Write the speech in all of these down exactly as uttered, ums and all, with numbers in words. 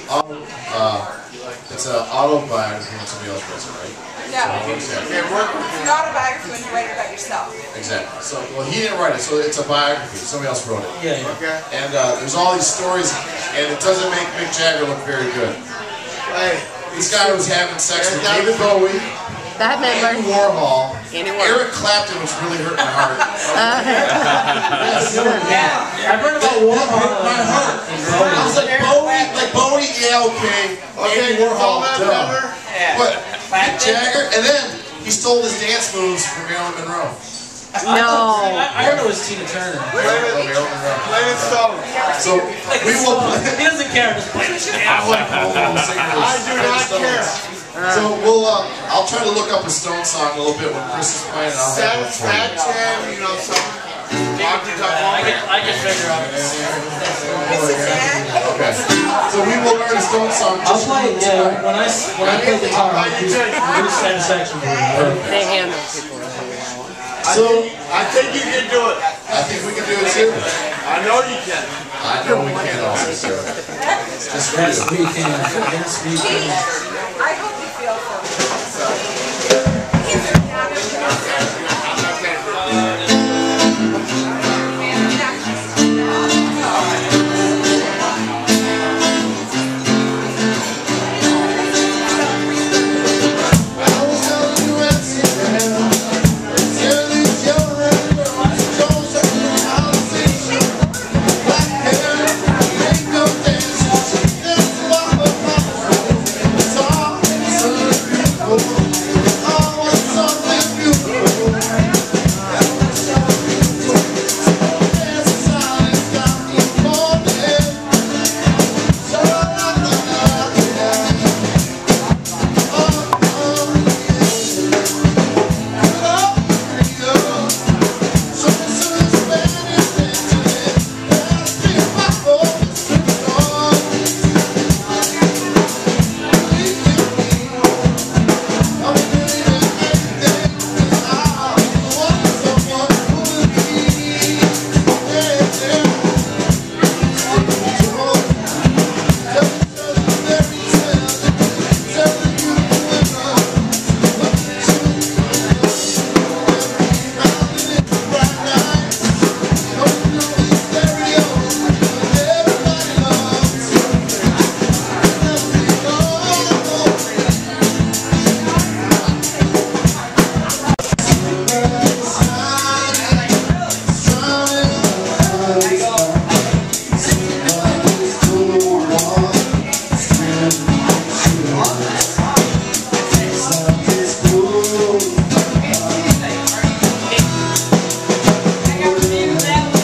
auto, uh, it's an autobiography when somebody else writes it, right? No. So, it's not a biography when you write it about yourself. Exactly. So, well, he didn't write it, so it's a biography. Somebody else wrote it. Yeah, yeah. Okay. And uh, there's all these stories, and it doesn't make Mick Jagger look very good. Hey, This guy was having sex with David Bowie, That Andy member. Warhol, Andy Warhol. Eric Clapton, which really hurt my heart. Yes. Yeah. I've heard about Warhol. Hurt my heart. I was like, Bowie, like Bowie, yeah, okay. okay, Andy Warhol, that duh. better? But Mick Jagger, and then he stole his dance moves from Marilyn Monroe. No. I, I heard it was Tina Turner. Play it, play it slow. So we will. He doesn't care. Just play it. I do not care. So we'll. Uh, I'll try to look up a Stone song a little bit when Chris is playing. And I'll have one for you. Satisfaction, you know, something. I can, I can figure out. Okay. So we will learn a Stone song. I'll Just play. Yeah. When I when I play guitar, I'll do I'll do Satisfaction. They handle people. So I think you can do it. I think we can do it too. I know you can. I know we can also, sir. Just for Yes, you. we can. Yes, we can. I hope you feel so.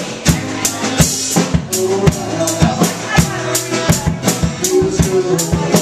Thank you.